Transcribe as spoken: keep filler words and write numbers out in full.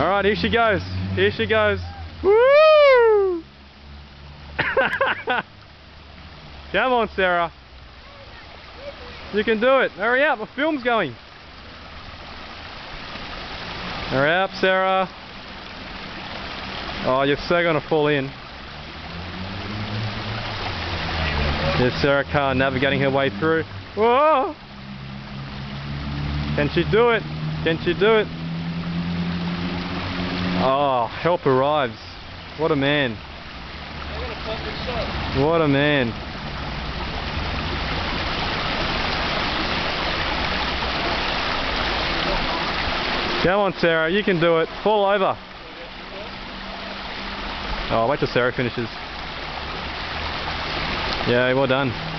Alright, here she goes. Here she goes. Woo! Come on, Sarah. You can do it. Hurry up, the film's going. Hurry up, Sarah. Oh, you're so going to fall in. There's Sarah Carr navigating her way through. Whoa! Can she do it? Can she do it? Oh, help arrives. What a man. What a man. Come on, Sarah, you can do it. Fall over. Oh, wait till Sarah finishes. Yeah, well done.